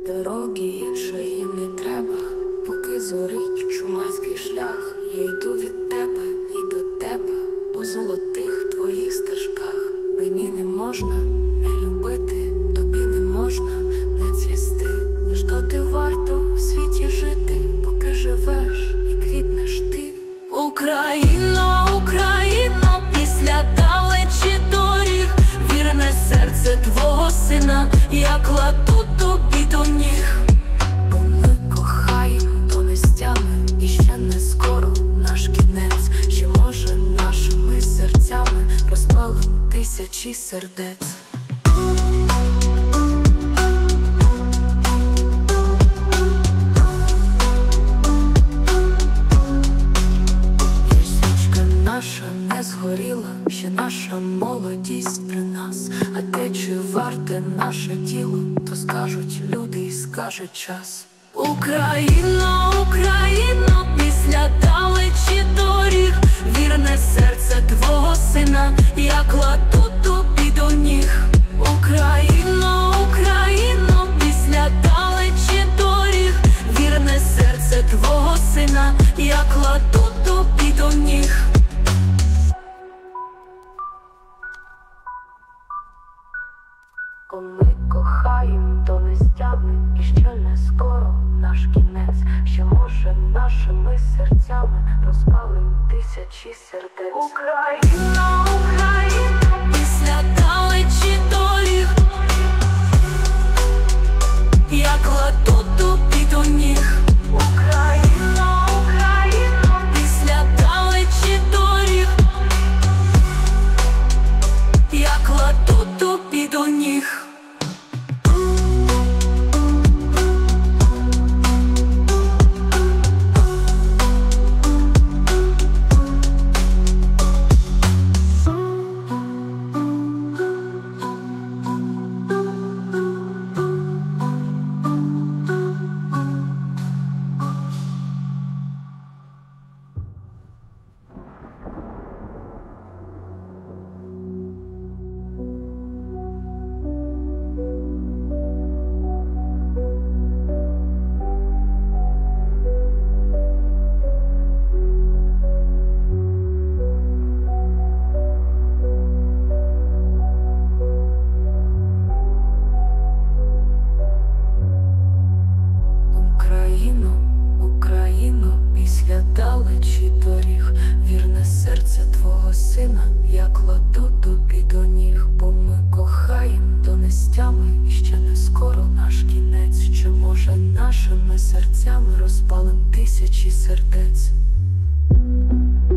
Дороги іншої не треба, поки зорить чумацький шлях. Я йду від тебе і до тебе по золотих твоїх стежках. Мені не можна не любити, тобі не можна не цвісти. Лиш доти варто в світі жити, поки живеш і квітнеш ти. Україно, Україно, після далечі доріг, вірне серце твого сина я кладу тобі до ніг. Бо ми кохаємо донестями, і ще не скоро наш кінець. Чи може нашими серцями розпалим тисячі сердець? Наша не згоріла, ще наша молодість при нас. А те, чи варте наше тіло, то скажуть люди і скаже час. Україно, Україно, після далечі доріг, вірне серце твого сина я кладу тобі до ніг. Україно, Україно, після далечі доріг, вірне серце твого сина я кладу тобі до ніг. Ми кохаєм донестями, і ще не скоро наш кінець. Ще може нашими серцями розпалим тисячі сердець. Україно, Україно, після далечі доріг я кладу тобі до ніг. Україно, Україно, після далечі доріг я кладу тобі до ніг. Далечі доріг, вірне серце твого сина я кладу тобі до ніг. Бо ми кохаєм донестями, і ще не скоро наш кінець. Чи може нашими серцями розпалим тисячі сердець?